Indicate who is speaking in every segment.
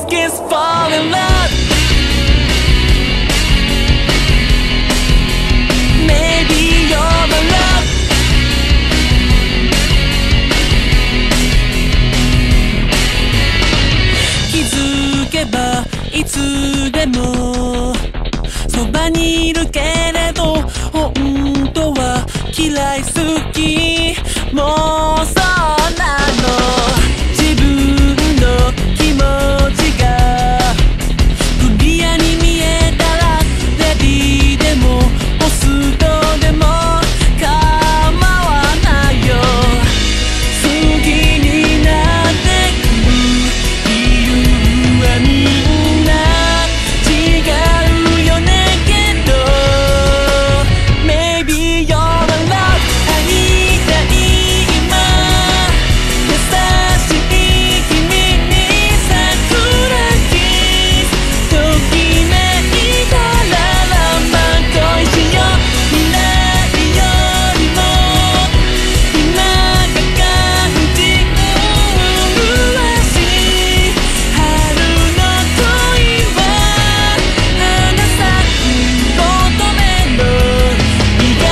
Speaker 1: kiss, fall in love. Maybe you're my love.気づけばいつでもそばにいるけれど本当は嫌い好きもうそうなの自分の気持ちがクリアに見えたらレディーでもポストでも構わないよ好きになってく理由はみんな違うよねけど Maybe you're my love 会いたい今優しい君に桜キスときめいたらランマン恋しよう未来よりも今が感じ麗しい春の恋は花咲く乙女の美学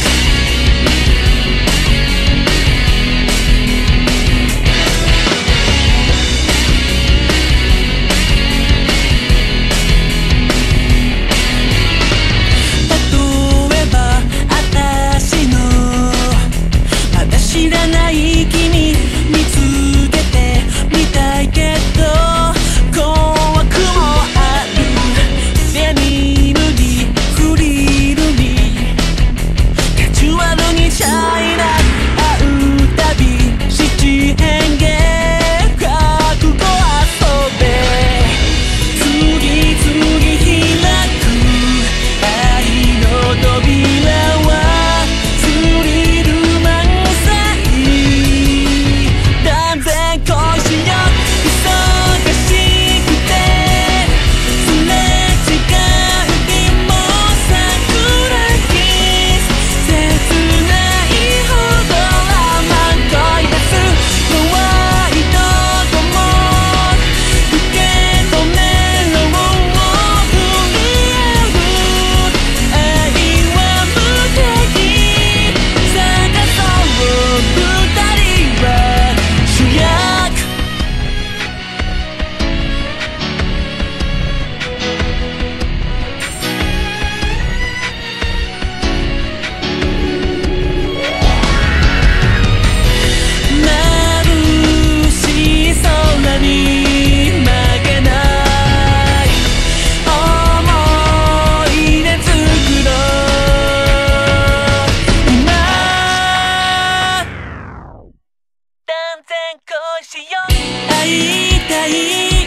Speaker 1: 例えば私のまだ知らない君見つけてみたいけど怖くもあるデニムにフリルにカジュアルにシャイな会うたび七変化覚悟遊べ次々開く愛の扉はスリル満載断然恋しよ忙しくてすれ違う日も桜キス切ないほどラマン恋です弱いとこも受け止めろ振り合う愛は無敵探そう二人は主役眩しい空に負けない思い出作ろう今断然恋しよう会いたい